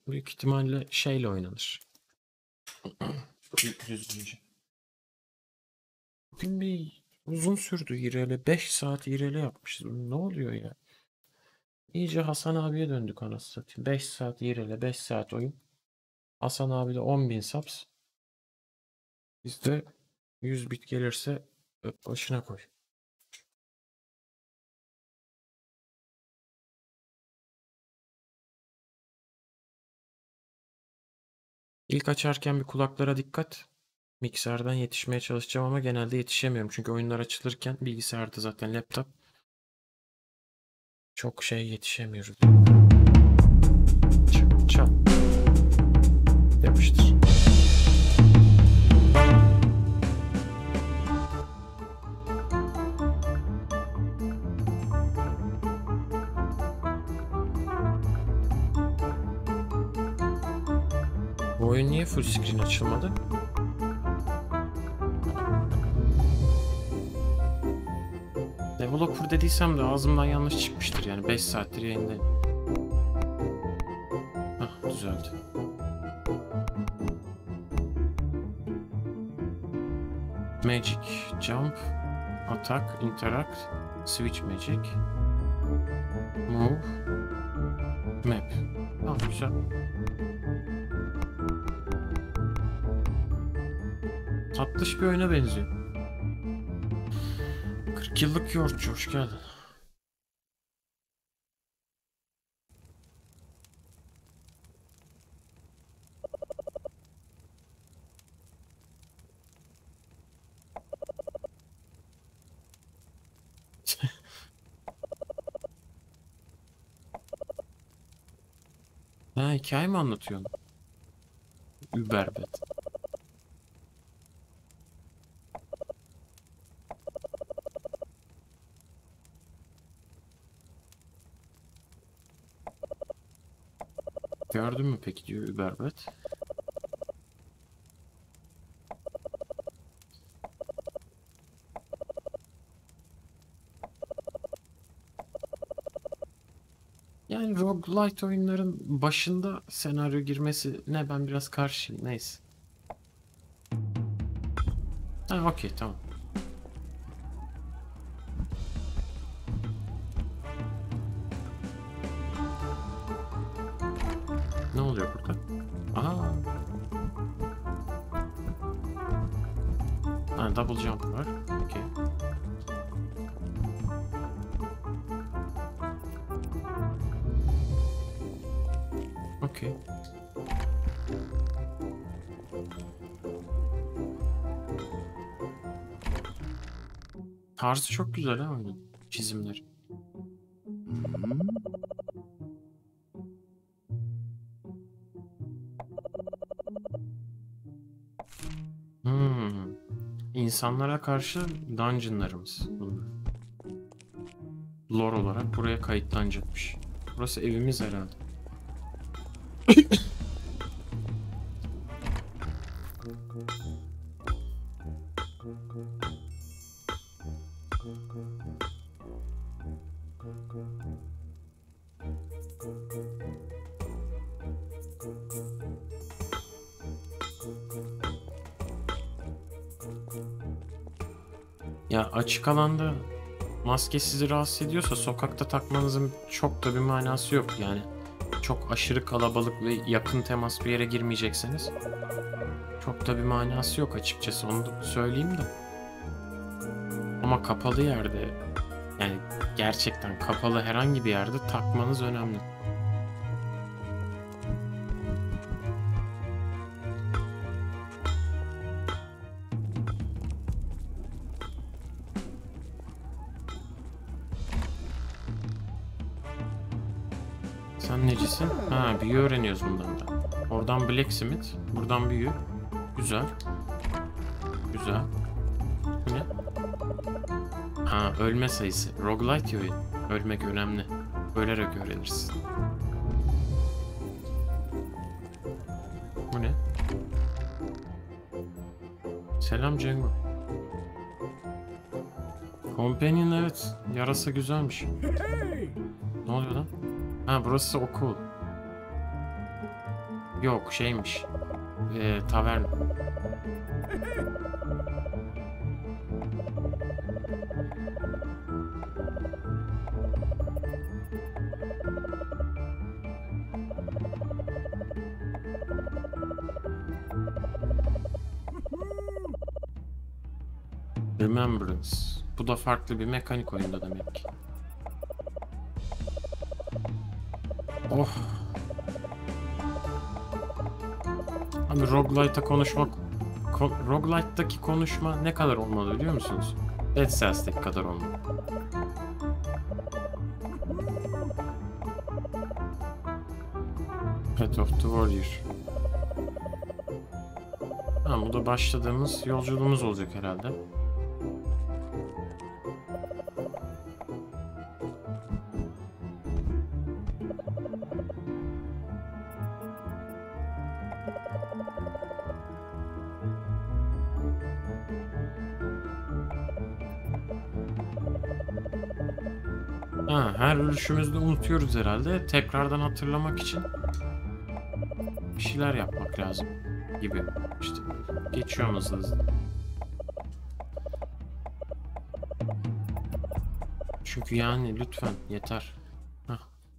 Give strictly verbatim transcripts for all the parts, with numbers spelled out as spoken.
büyük ihtimalle şeyle oynanır. Düzgünce. Bugün bir uzun sürdü İrel'e. beş saat İrel'e yapmışız. Ne oluyor ya? İyice Hasan abiye döndük anasını satayım. beş saat İrel'e, beş saat oyun. Hasan abi de on bin subs. Bizde yüz bit gelirse öp başına koy. İlk açarken bir kulaklara dikkat. Mikserden yetişmeye çalışacağım ama genelde yetişemiyorum. Çünkü oyunlar açılırken bilgisayarda zaten laptop. Çok şey yetişemiyoruz. Çat çat. Yapıştır. Bu oyun niye full screen açılmadı? Developer dediysem de ağzımdan yanlış çıkmıştır yani beş saattir yayındayım. Hah, düzeldi. Magic, jump, attack, interact, switch magic, move, map. Tamam, güzel. Tatlış bir oyuna benziyor. kırk yıllık yoğurtçu, hoş geldin. Ha, hikaye mi anlatıyorsun? Überbet. Gördün mü peki diyor Überbet. Yani roguelite oyunların başında senaryo girmesine ben biraz karşıyım. Neyse. Ha, okey, tamam. Ne oluyor burada? Aa. Ha, double jump var. Okey. Okey. Tarzı çok güzel ha oyunun. Çizimleri. Hmm. İnsanlara karşı dungeonlarımız bunlar. Lore olarak buraya kayıtlanacakmış. Burası evimiz herhalde. Ya açık alanda maske sizi rahatsız ediyorsa sokakta takmanızın çok da bir manası yok yani. Çok aşırı kalabalık ve yakın temas bir yere girmeyecekseniz çok da bir manası yok açıkçası, onu da söyleyeyim de. Ama kapalı yerde, yani gerçekten kapalı herhangi bir yerde takmanız önemli. Sen necisin? Ha, büyü öğreniyoruz bundan da. Oradan Blacksmith, buradan büyü. Güzel. Güzel. Bu ne? Ha, ölme sayısı. Roguelite oyun. Ölmek önemli. Ölerek öğrenirsin. Bu ne? Selam Cengo. Companion, evet. Yarasa güzelmiş. Ne oluyor lan? Ha, burası okul. Yok şeymiş. Ee, tavern. Remembrance. Bu da farklı bir mekanik oyunda demek ki. Oh. Abi roguelite'a konuşmak... Ko roguelite'daki konuşma ne kadar olmalı biliyor musunuz? Dead Cells'teki kadar olmalı. Path of the Warrior. Ha, bu da başladığımız yolculuğumuz olacak herhalde. Ha, her ölüşümüzde unutuyoruz herhalde. Tekrardan hatırlamak için bir şeyler yapmak lazım gibi. İşte geçiyorum hızlı hızlı. Çünkü yani lütfen yeter. Heh.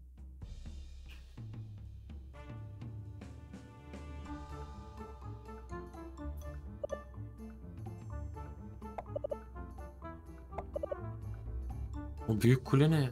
O büyük kule ne?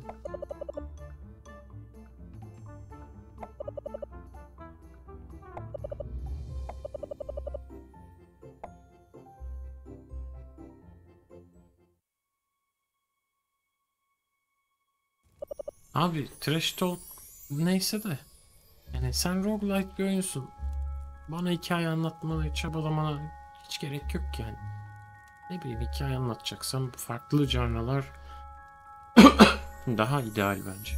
Abi Trash Talk neyse de yani sen roguelike bir oyunsun. Bana hikaye anlatmana, çabalamana hiç gerek yok yani. Ne bileyim hikaye anlatacaksan farklı canlılar daha ideal bence.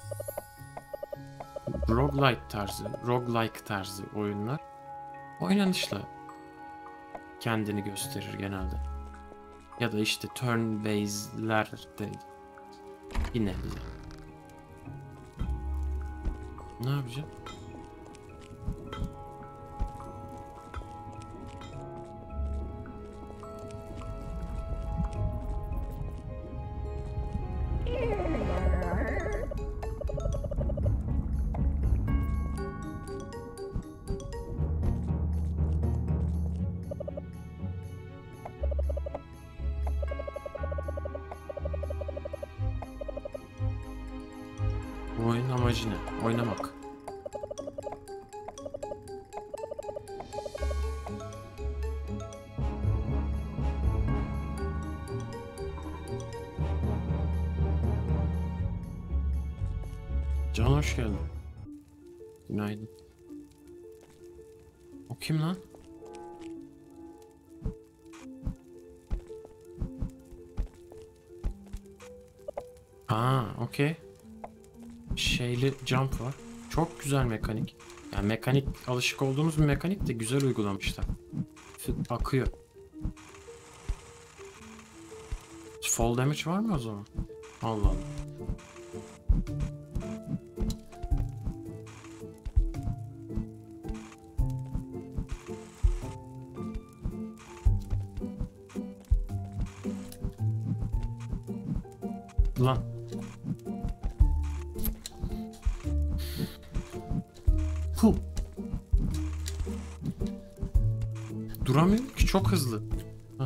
Roguelike tarzı, roguelike tarzı oyunlar oynanışla kendini gösterir genelde. Ya da işte turn-based'ler de yine. Ne yapacağım? Bu oyunun amacı ne? Oynamak. Can hoş geldin. Günaydın. O kim lan? Aa, okey. Şeyli jump var. Çok güzel mekanik. Yani mekanik alışık olduğumuz bir mekanik de güzel uygulamışlar. Akıyor. Fall damage var mı o zaman? Allah Allah. Lan. Hu. Duramıyorum ki çok hızlı. Heh.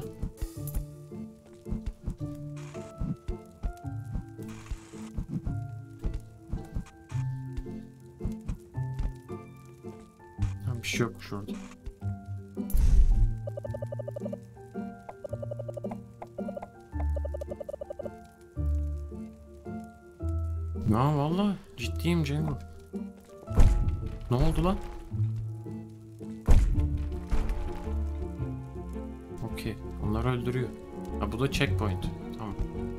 Bir şey yokmuş orada. Ya vallahi ciddiyim Cengo. Ne oldu lan? Okey. Onları öldürüyor. Ha bu da checkpoint. Tamam.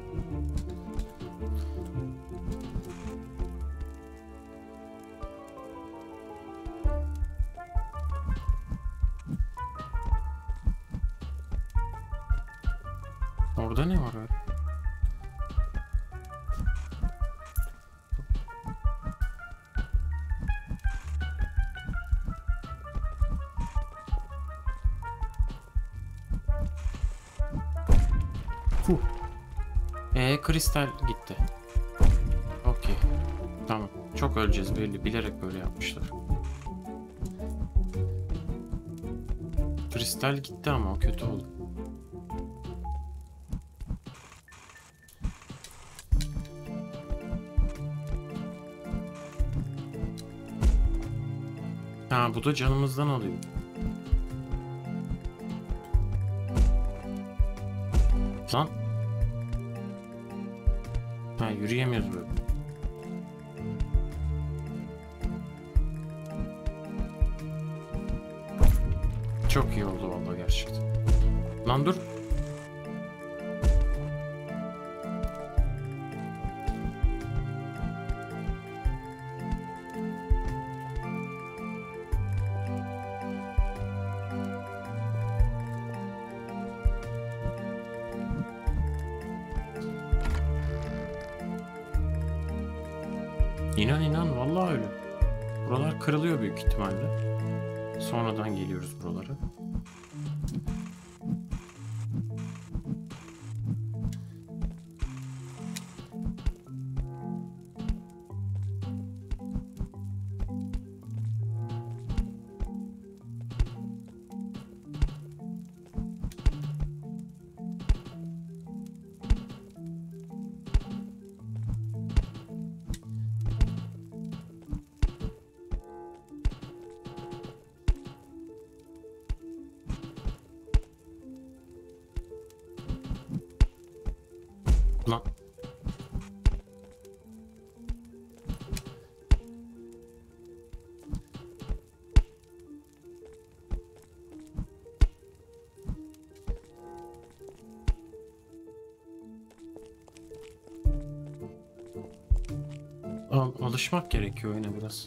Orada ne var öyle? Fuh. Ee, kristal gitti. Okey. Tamam. Çok öleceğiz belli. Bilerek böyle yapmışlar. Kristal gitti ama o kötü oldu. Ha, bu da canımızdan alıyor. Lan. Ha, yürüyemiyoruz böyle. Çok iyi oldu vallahi gerçekten. Lan dur. İnan inan vallahi öyle. Buralar kırılıyor büyük ihtimalle. Sonradan geliyoruz buralara. Lan. Al, alışmak gerekiyor yine biraz.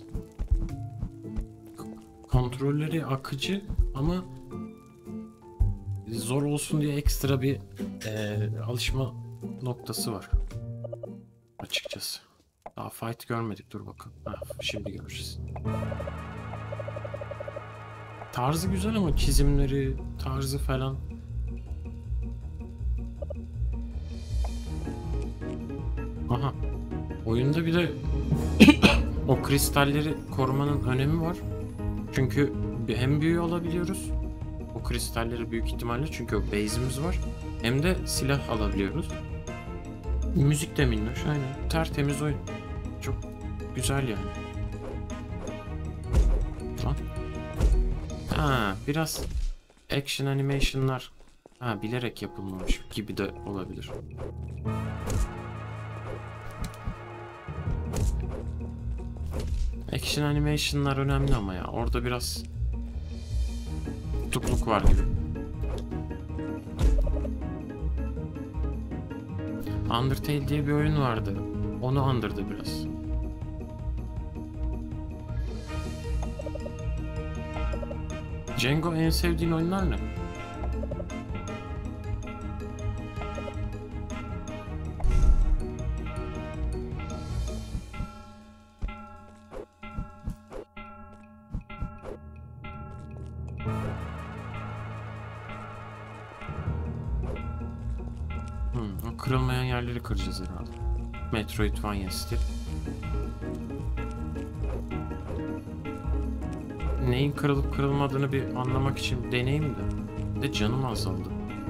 Kontrolleri akıcı ama zor olsun diye ekstra bir e, alışma noktası var. Açıkçası. Daha fight görmedik, dur bakalım. Ha, şimdi göreceğiz. Tarzı güzel ama çizimleri, tarzı falan. Aha. Oyunda bir de o kristalleri korumanın önemi var. Çünkü hem büyü alabiliyoruz. O kristalleri büyük ihtimalle, çünkü o base'imiz var. Hem de silah alabiliyoruz. Müzik de minnoş, aynen. Tertemiz oyun. Çok güzel yani. Lan. Ha, biraz action animation'lar ha, bilerek yapılmamış gibi de olabilir. Action animation'lar önemli ama ya. Orada biraz tutukluk var gibi. Undertale diye bir oyun vardı. Onu andırdı biraz. Cengo, en sevdiğin oyunlar ne? Hmm, o kırılmayan yerleri kıracağız herhalde. Metroidvania stil. Neyin kırılıp kırılmadığını bir anlamak için deneyim de. De canım azaldı.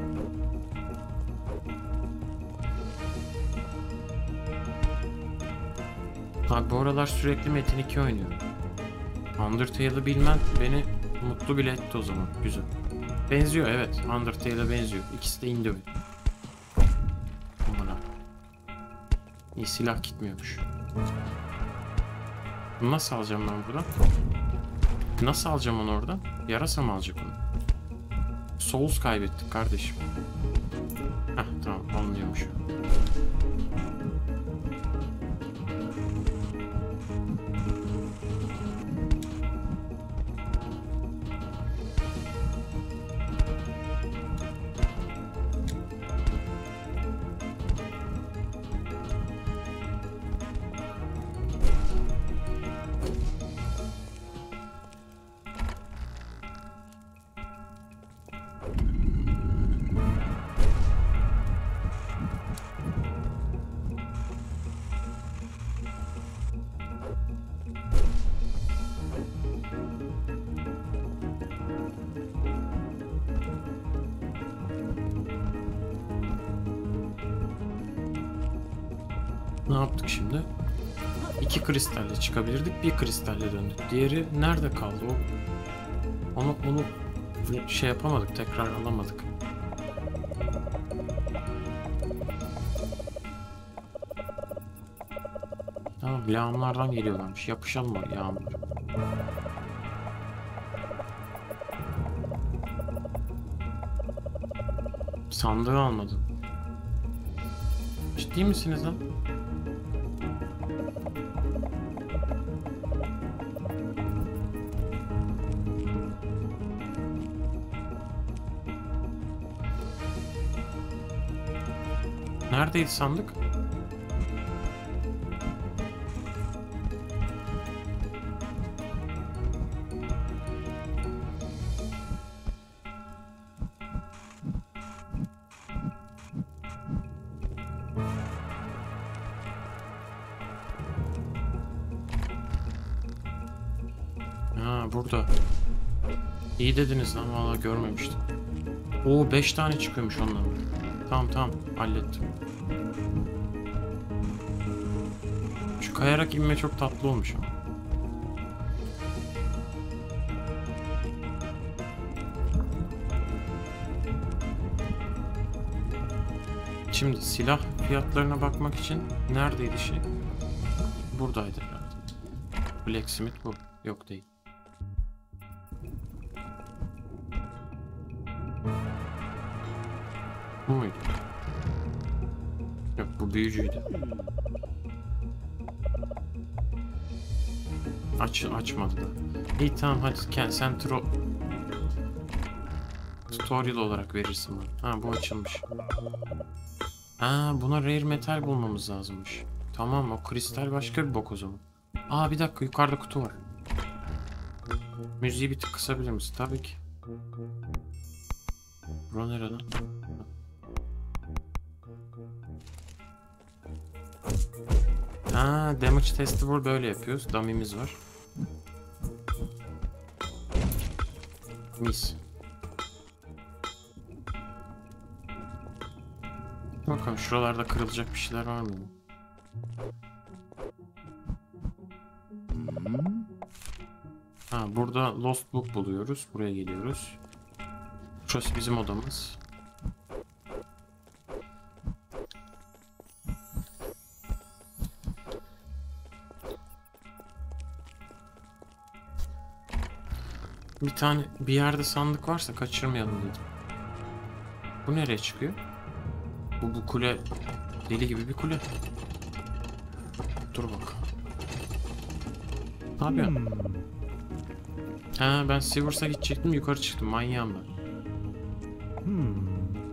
Abi bu aralar sürekli Metin iki oynuyorum. Undertale'ı bilmen beni mutlu bile etti o zaman. Güzel. Benziyor, evet. Undertale'a benziyor. İkisi de indie oyun. Aman abi. İyi, silah gitmiyormuş. Nasıl alacağım ben buradan? Nasıl alacağım onu oradan? Yarasa mı alacak onu? Souls kaybettik kardeşim. Heh, tamam, anlıyormuş. Ne yaptık şimdi? İki kristalle çıkabilirdik, bir kristalle döndük. Diğeri nerede kaldı o? Onu onu şey yapamadık, tekrar alamadık. Tamam, lağımlardan geliyorlarmış. Yapışalım o lağımlara. Sandığı almadın. Ciddi misiniz lan? Neredeydi sandık? Ha, burada. İyi dediniz lan, vallahi görmemiştim. Oo, beş tane çıkıyormuş ondan. Tamam tamam, hallettim. Şu kayarak inme çok tatlı olmuş ama. Şimdi silah fiyatlarına bakmak için neredeydi şey? Buradaydı herhalde. Blacksmith bu. Yok değil. Bu muydu? Yok, bu büyücüydü. Aç, açmadı da. İyi tamam, hadi sen tro... tutorial olarak verirsin bana. Ha, bu açılmış. Ha, buna rare metal bulmamız lazımmış. Tamam, o kristal başka bir bok o zaman. Aa, bir dakika, yukarıda kutu var. Müziği bir tık kısabilir misin? Tabii ki. Bura nereden? Ha, damage testi var, böyle yapıyoruz. Dummy'miz var. Mis. Bakalım şuralarda kırılacak bir şeyler var mı? Ha, burada Lost Book buluyoruz. Buraya geliyoruz. Şurası bizim odamız. Bir tane bir yerde sandık varsa kaçırmayalım dedim. Bu nereye çıkıyor? Bu, bu kule deli gibi bir kule. Dur bak. Ne yapıyorsun? Ha, ben Severs'a gidecektim, yukarı çıktım, manyağım ben. Hmm.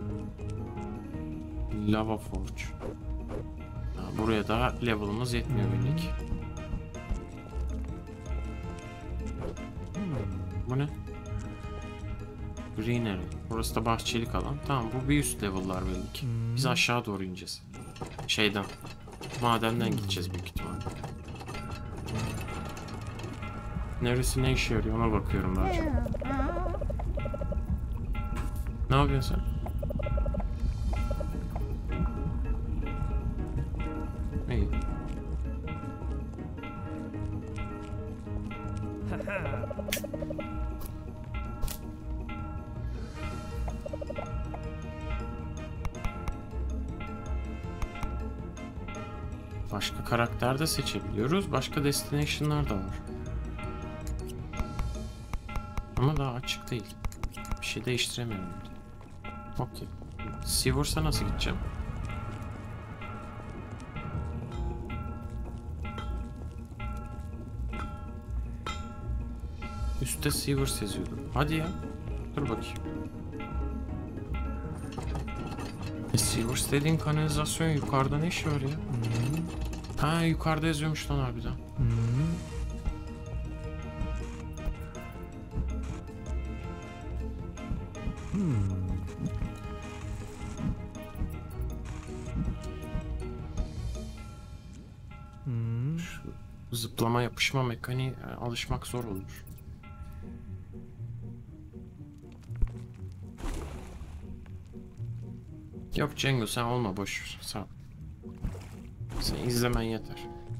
Lava Forge. Ha, buraya daha level'ımız yetmiyor belli ki. Bu ne? Greenery. Burası da bahçelik alan. Tamam, bu bir üst level'lar belli ki. Biz aşağı doğru ineceğiz. Şeyden. Madenden gideceğiz büyük ihtimalle. Neresi ne işe yarıyor ona bakıyorum daha çok. Ne yapıyorsun sen? İyi. Başka karakter de seçebiliyoruz. Başka destination'lar da var. Ama daha açık değil. Bir şey değiştiremiyorum. Okey. Severs'a nasıl gideceğim? Üstte Severs yazıyordu. Hadi ya. Dur bakayım. E, Severs dediğin kanalizasyon yukarıda ne işi var ya? Hmm. Ha, yukarıda yazıyormuş lan harbiden. Hmm. Hmm. Hmm. Şu zıplama yapışma mekaniğe alışmak zor olur. Yok Cengo, sen olma, boş ver. Sağ ol. Sen izlemen yeter.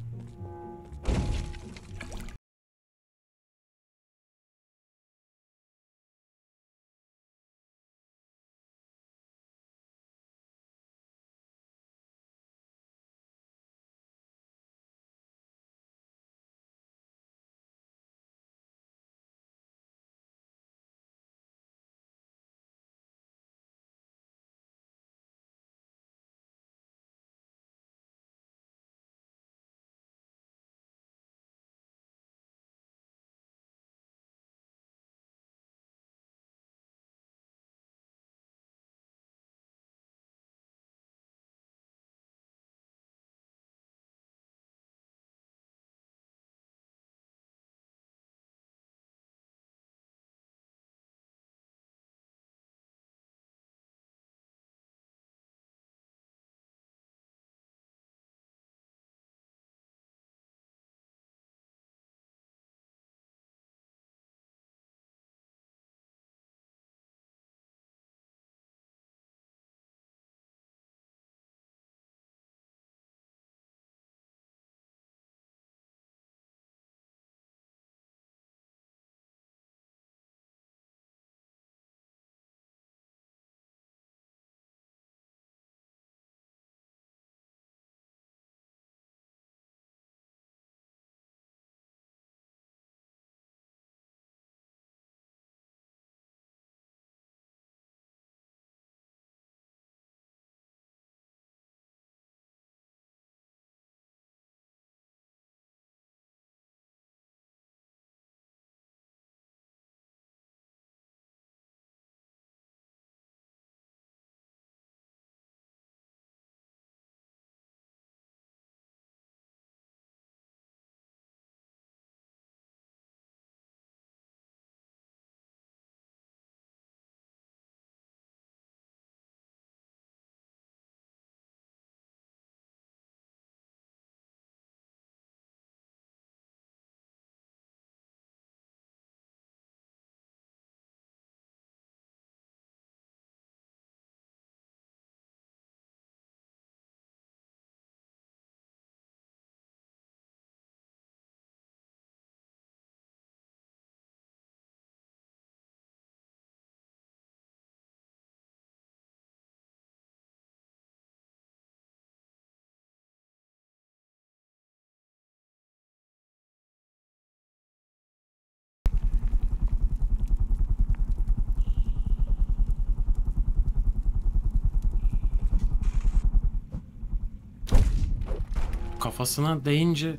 Kafasına değince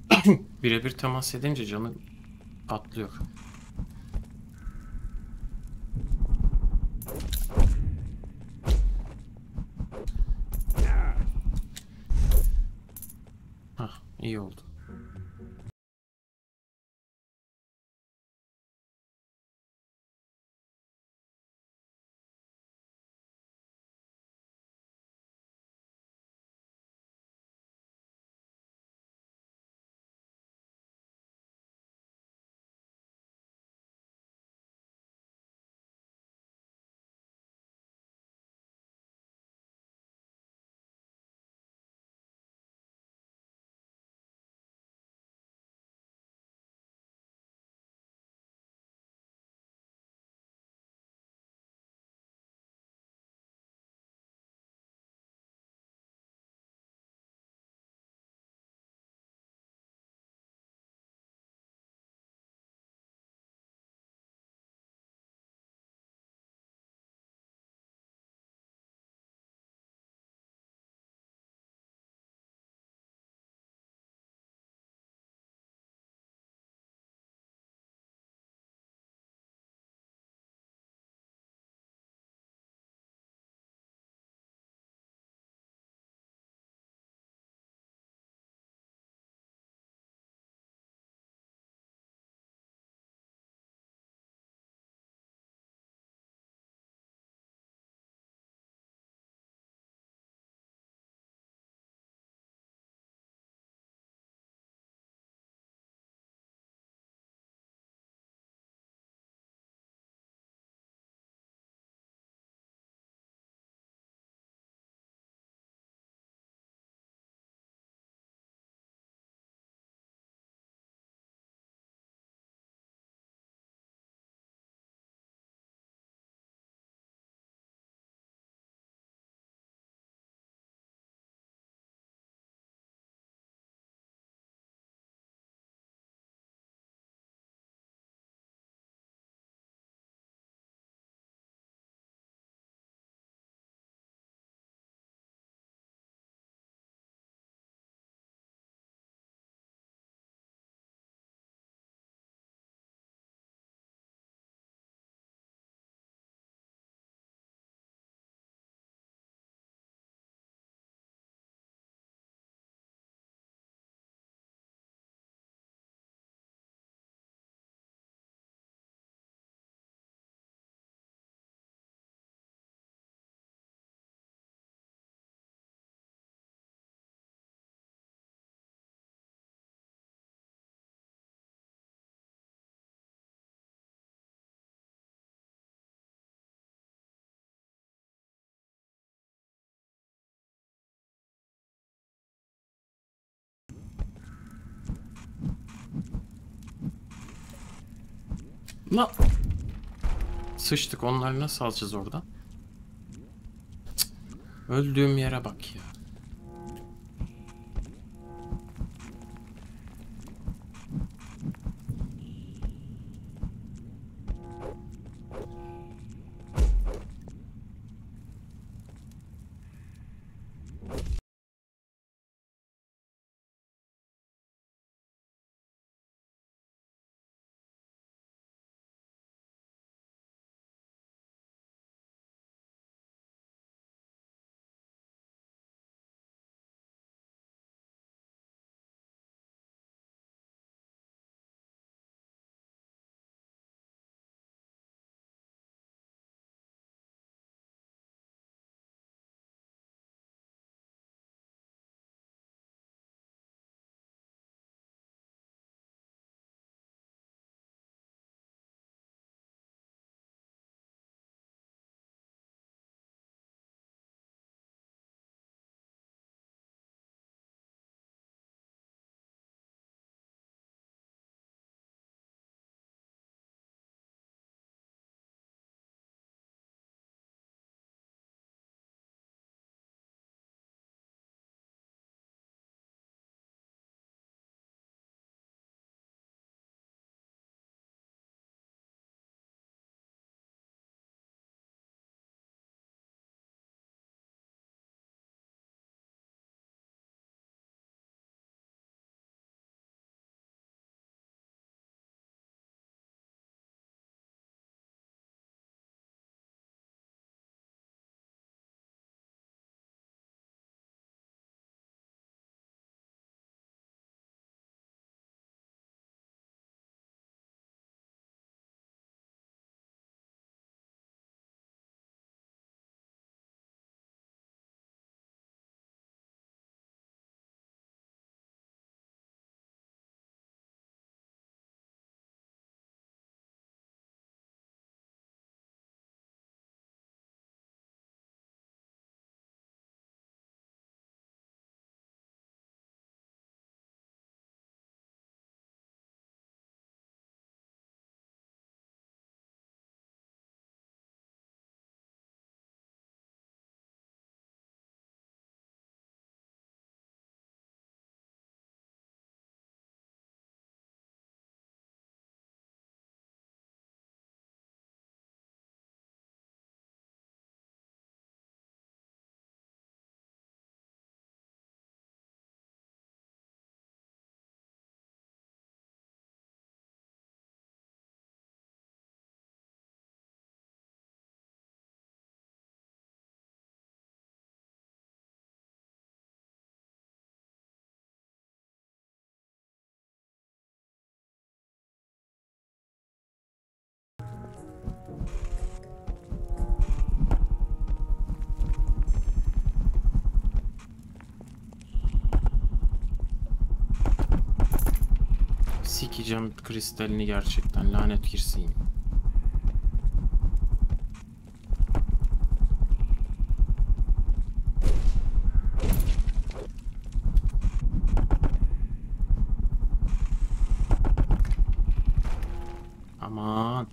birebir temas edince canı patlıyor. Hah, iyi oldu. La sıçtık, onları nasıl alacağız oradan? Cık, öldüğüm yere bak ya. Sikeceğim kristalini gerçekten, lanet girsin. Aman.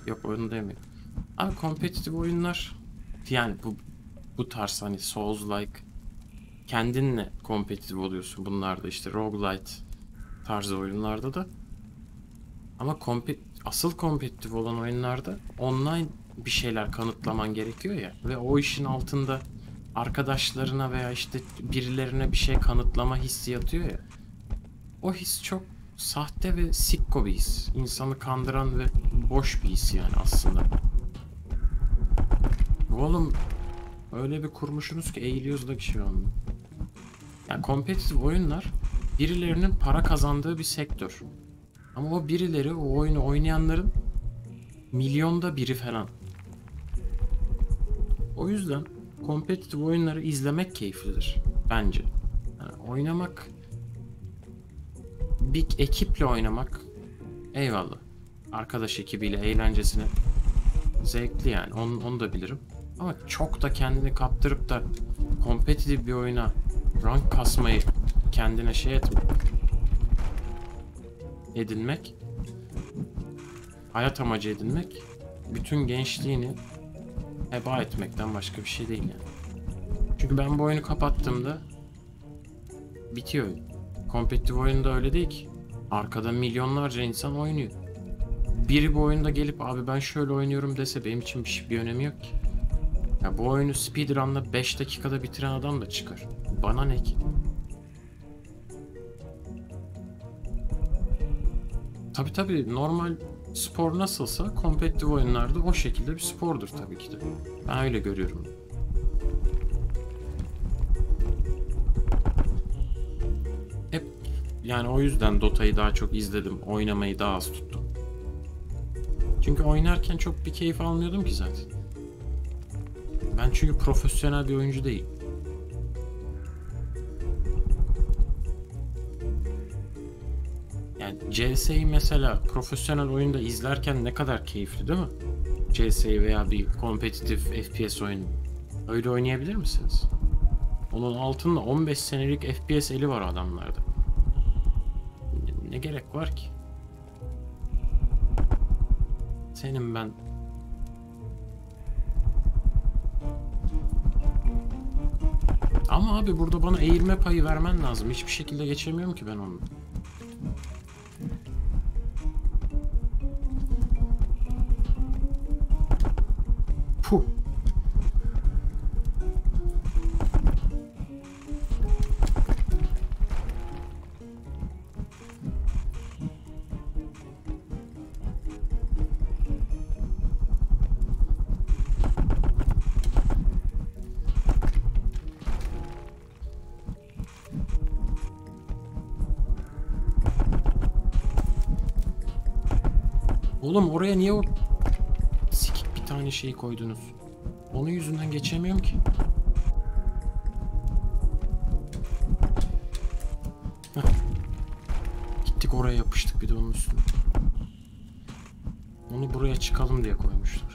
Yok onu demiyorum. Abi kompetitif oyunlar yani bu bu tarz hani Souls-like kendinle kompetitif oluyorsun bunlarda işte roguelite tarzı oyunlarda da ama kompe asıl kompetitif olan oyunlarda online bir şeyler kanıtlaman gerekiyor ya ve o işin altında arkadaşlarına veya işte birilerine bir şey kanıtlama hissi yatıyor ya. O his çok sahte ve sikko bir his. İnsanı kandıran ve boş bir his yani aslında. Oğlum öyle bir kurmuşsunuz ki eğiliyoruz da kişi anda. Yani kompetitif oyunlar birilerinin para kazandığı bir sektör. Ama o birileri o oyunu oynayanların milyonda biri falan. O yüzden kompetitif oyunları izlemek keyiflidir bence. Yani oynamak bir ekiple oynamak eyvallah. Arkadaş ekibiyle eğlencesine zevkli yani onu, onu da bilirim. Ama çok da kendini kaptırıp da kompetitif bir oyuna rank kasmayı kendine şey etmek edinmek hayat amacı edinmek bütün gençliğini heba etmekten başka bir şey değil yani. Çünkü ben bu oyunu kapattığımda bitiyor. Kompetitif oyunda öyle değil ki. Arkada milyonlarca insan oynuyor. Biri bu oyunda gelip abi ben şöyle oynuyorum dese benim için bir, şey, bir önemi yok ki. Ya bu oyunu speedrun'la beş dakikada bitiren adam da çıkar. Bana ne ki? Tabii tabii normal spor nasılsa kompetitif oyunlarda o şekilde bir spordur tabii ki de. Ben öyle görüyorum. Hep yani o yüzden Dota'yı daha çok izledim. Oynamayı daha az tuttum. Çünkü oynarken çok bir keyif almıyordum ki zaten. Ben çünkü profesyonel bir oyuncu değilim. Yani C S'yi mesela profesyonel oyunda izlerken ne kadar keyifli değil mi? C S'yi veya bir kompetitif F P S oyunu. Öyle oynayabilir misiniz? Onun altında on beş senelik F P S eli var adamlarda. Ne gerek var ki? Senin ben... Ama abi burada bana eğilme payı vermen lazım. Hiçbir şekilde geçemiyorum ki ben onu. Puh. Oğlum oraya niye o sikik bir tane şey koydunuz? Onun yüzünden geçemiyorum ki. Heh. Gittik oraya yapıştık bir de onun üstüne. Onu buraya çıkalım diye koymuşlar.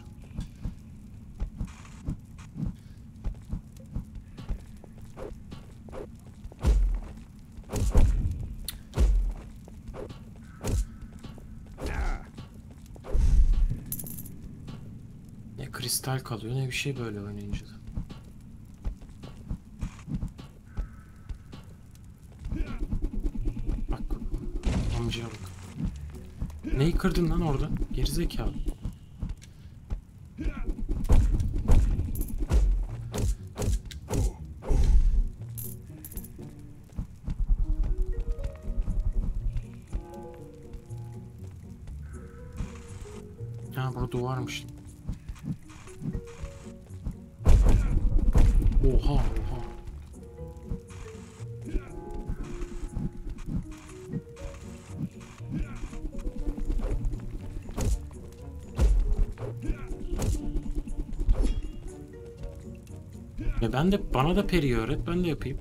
Ne kristal kalıyor ne bir şey böyle oynayınca da. Bak amcaya bak. Neyi kırdın lan orada? Gerizekalı. Ha burada duvarmış. Oha oha. Ya ben de bana da peri öğret ben de yapayım.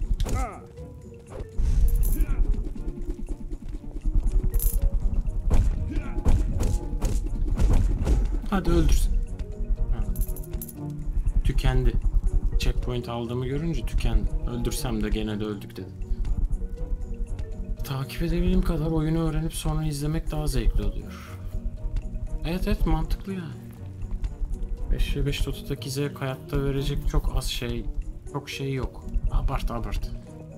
Hadi öldürsün. Ha. Tükendi. Checkpoint aldığımı görünce tükendi. Öldürsem de gene de öldük dedi. Takip edebildiğim kadar oyunu öğrenip sonra izlemek daha zevkli oluyor. Evet evet, mantıklı yani. beş ve beş Toto'daki zevk hayatta verecek çok az şey, çok şey yok. Abart abart.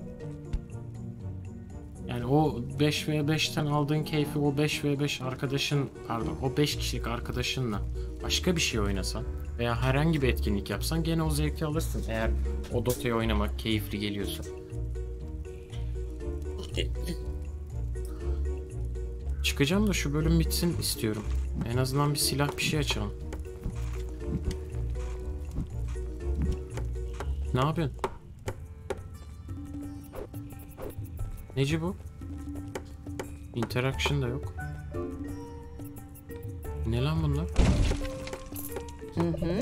Yani o beş ve beşten aldığın keyfi o beş ve beş arkadaşın, pardon, o beş kişilik arkadaşınla başka bir şey oynasan veya herhangi bir etkinlik yapsan gene o zevki alırsın, eğer o Dota'yı oynamak keyifli geliyorsa. Çıkacağım da şu bölüm bitsin istiyorum. En azından bir silah, bir şey açalım. Ne yapıyorsun? Neci bu? Interaction da yok. Ne lan bunlar? Hı hı.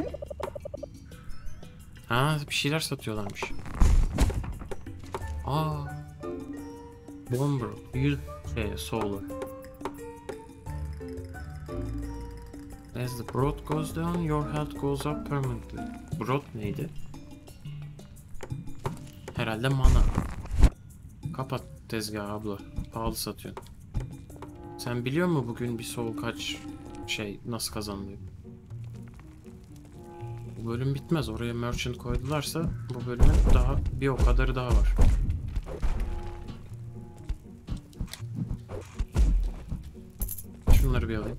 Ha, bir şeyler satıyorlarmış. Aa. Bomber. Build şey, solar. As the broad goes down, your health goes up permanently. Broad neydi? Herhalde mana. Kapat tezgahı abla. Pahalı satıyorsun. Sen biliyor musun bugün bir soul kaç şey nasıl kazanılıyor? Bu bölüm bitmez. Oraya merchant koydularsa bu bölümün daha bir o kadarı daha var. Şunları bir alayım.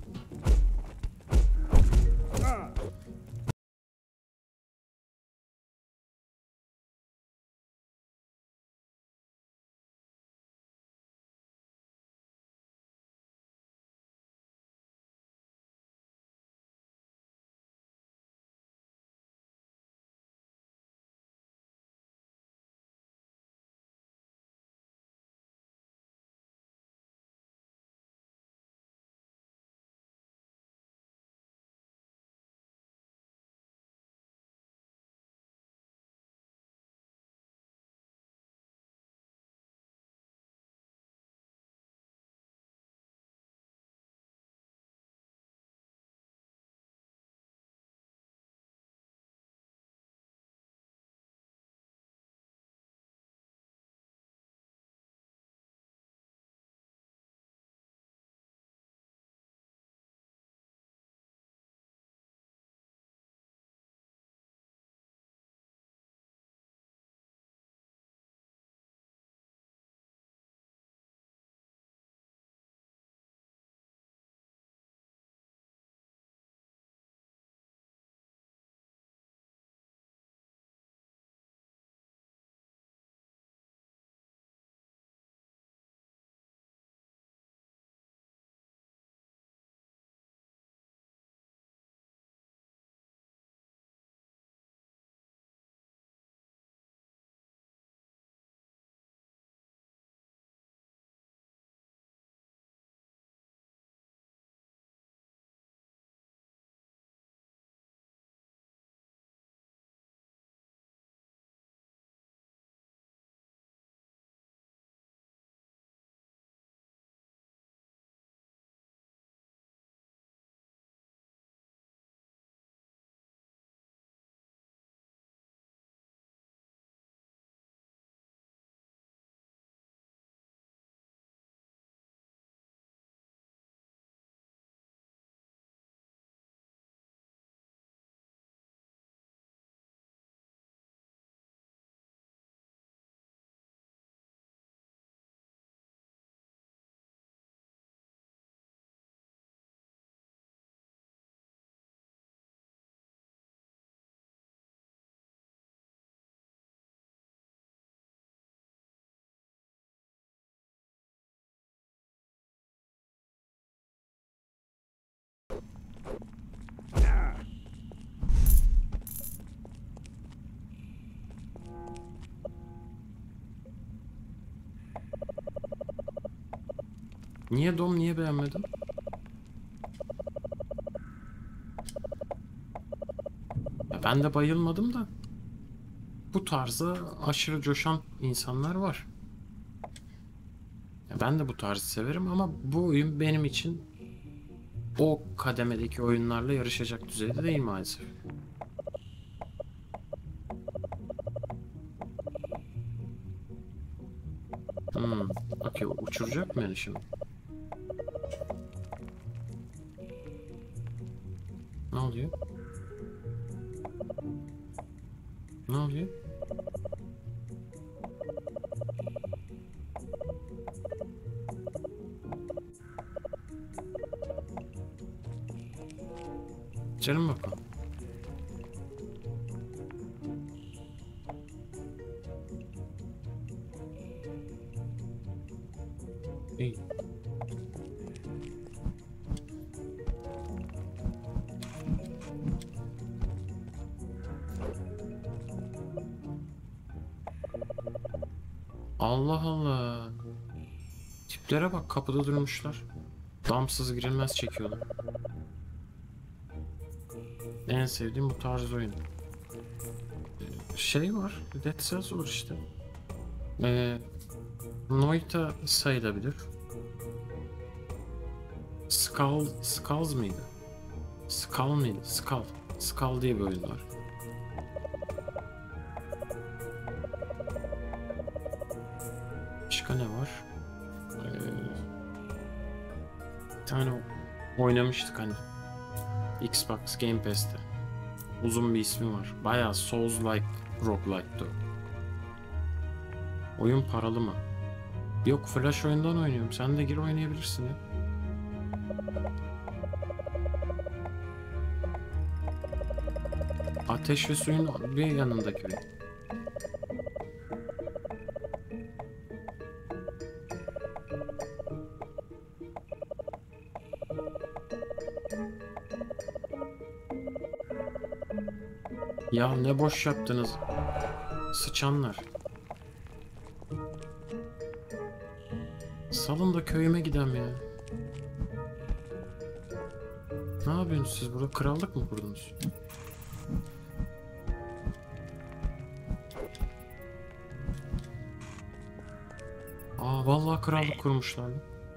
Niye Dom, niye beğenmedin? Ya ben de bayılmadım da bu tarza aşırı coşan insanlar var. Ya ben de bu tarzı severim ama bu oyun benim için o kademedeki oyunlarla yarışacak düzeyde değil maalesef. Hmm, okey, uçuracak mı yani şimdi? Ne oluyor? Ne oluyor? Canım bakalım. İyi. Allah Allah. Tiplere bak, kapıda durmuşlar. Damsız girilmez çekiyorlar. En sevdiğim bu tarz oyun. Ee, Şey var. Dead Cells var işte. Ee, Noita sayılabilir. Skull, Skulls mıydı? Skull mıydı? Skull. Skull diye bir oyun var. Başka ne var? Ee, bir tane oynamıştık hani. Xbox Game Pass'te. Uzun bir ismi var. Bayağı Souls-like, roguelike'tı o. Oyun paralı mı? Yok, Flash oyundan oynuyorum. Sen de gir oynayabilirsin ya. Ateş ve suyun bir yanındaki oyun. Ya ne boş yaptınız. Sıçanlar. Salın da köyüme gidem ya. Ne yapıyorsunuz siz burada? Krallık mı kurdunuz? Aa vallahi krallık kurmuşlar.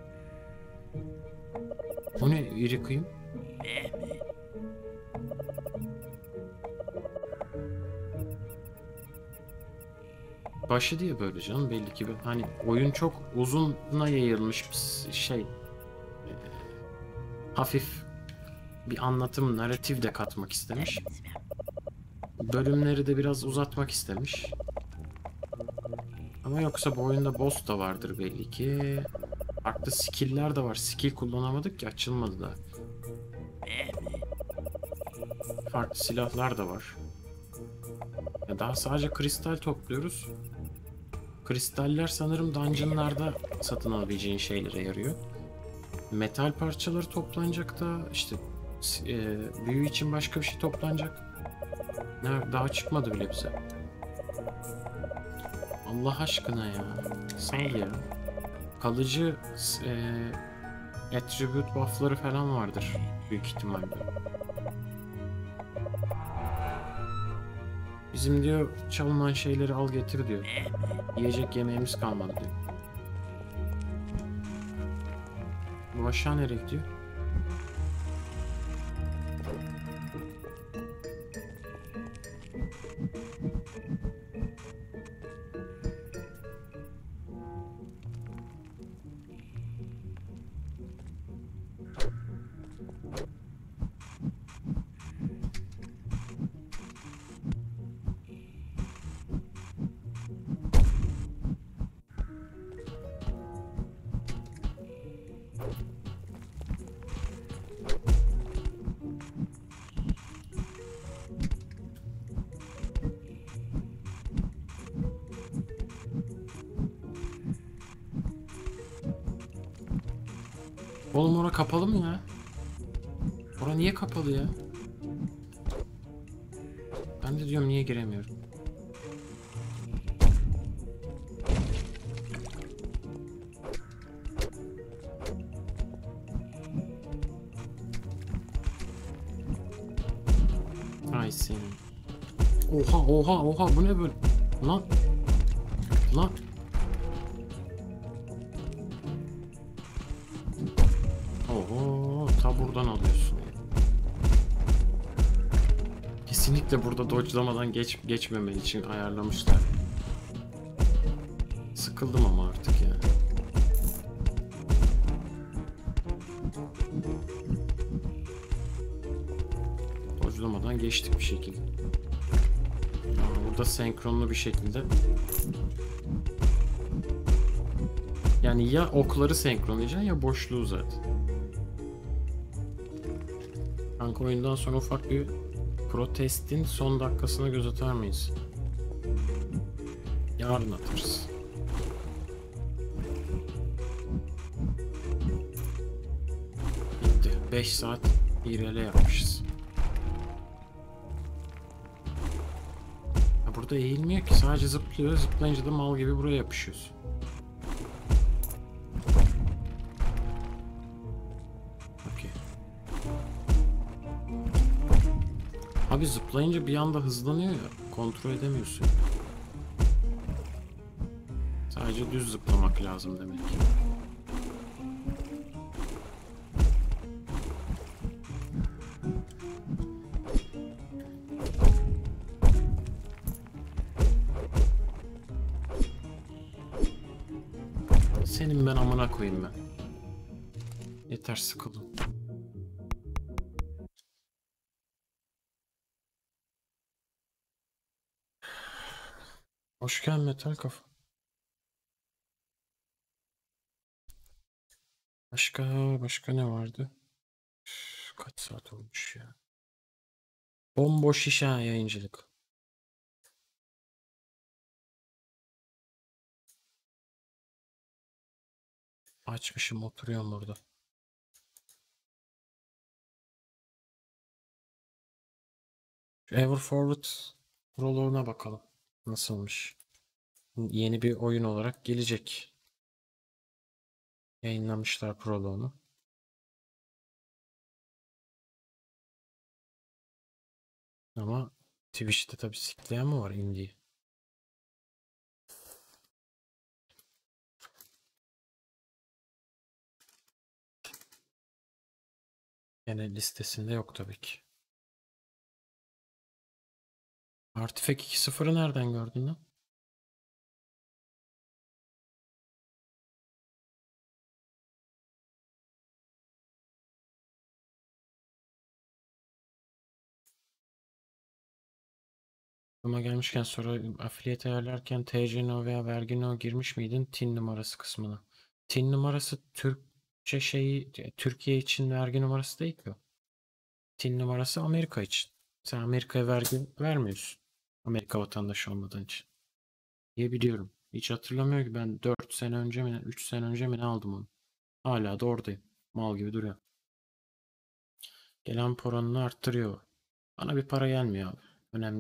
O ne iri kıyım? Başı diye böyle canım, belli ki hani oyun çok uzuna yayılmış bir şey. Ee, hafif bir anlatım, narratif de katmak istemiş. Bölümleri de biraz uzatmak istemiş. Ama yoksa bu oyunda boss da vardır belli ki. Farklı skill'ler de var. Skill kullanamadık ki, açılmadı da. Farklı silahlar da var. Ya daha sadece kristal topluyoruz. Kristaller sanırım dungeonlarda satın alabileceğin şeylere yarıyor. Metal parçaları toplanacak da işte e, büyü için başka bir şey toplanacak. Ne, daha çıkmadı bile bize. Allah aşkına ya. Sal ya. Kalıcı e, attribute buff'ları falan vardır büyük ihtimalle. Bizim diyor çalınan şeyleri al getir diyor. Yiyecek yemeğimiz kalmadı diyor. Bu aşağı nereye gidiyor? Oğlum ora kapalı mı ya? Ora niye kapalı ya? Ben de diyorum niye giremiyorum? Ay senin. Oha oha oha, bu ne böyle? Lan. Lan. Oho, ta buradan alıyorsun. Kesinlikle burada dodge'lamadan geç geçmemen için ayarlamışlar. Sıkıldım ama artık ya. boşlamadan geçtik bir şekilde. Ama burada senkronlu bir şekilde. Yani ya okları senkronlayacaksın ya boşluğu zaten. Kanka oyundan sonra ufak bir protestin son dakikasına göz atar mıyız? Yarın atarız. Bitti. beş saat irele yapmışız. Ya burada eğilmiyor ki, sadece zıplıyor. Zıplayınca da mal gibi buraya yapışıyorsun. Okey. Abi zıplayınca bir anda hızlanıyor ya. Kontrol edemiyorsun. Sadece düz zıplamak lazım demek ki. Senin ben amına koyayım ben. Yeter, sıkıldım. Hoş geldin metal kafa. Başka başka ne vardı? Üf, kaç saat olmuş ya. Bomboş iş ha, yayıncılık. Açmışım, oturuyorum burada. Şu Everforward proloğuna bakalım. Nasılmış? Yeni bir oyun olarak gelecek. Yayınlamışlar proloğunu. Ama Twitch'te tabii sikleyen mi var indie? Yine listesinde yok tabii ki. Artifact iki nokta sıfırı nereden gördün lan? Aklıma gelmişken, sonra affiliate ayarlarken T C N O veya vergi no girmiş miydin TIN numarası kısmına? TIN numarası Türkçe şeyi, Türkiye için vergi numarası değil ki o. TIN numarası Amerika için. Sen Amerika'ya vergi vermiyorsun. Amerika vatandaşı olmadığın için. Diye biliyorum. Hiç hatırlamıyor ki, ben dört sene önce mi üç sene önce mi ne aldım onu. Hala da oradayım. Mal gibi duruyor. Gelen paranını arttırıyor. Bana bir para gelmiyor abi. Önemli.